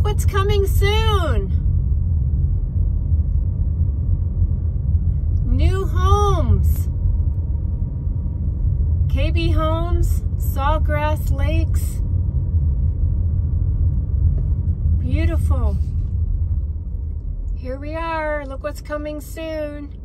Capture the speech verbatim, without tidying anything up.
what's coming soon. New homes. K B Homes, Sawgrass Lakes. Beautiful. Here we are. Look what's coming soon.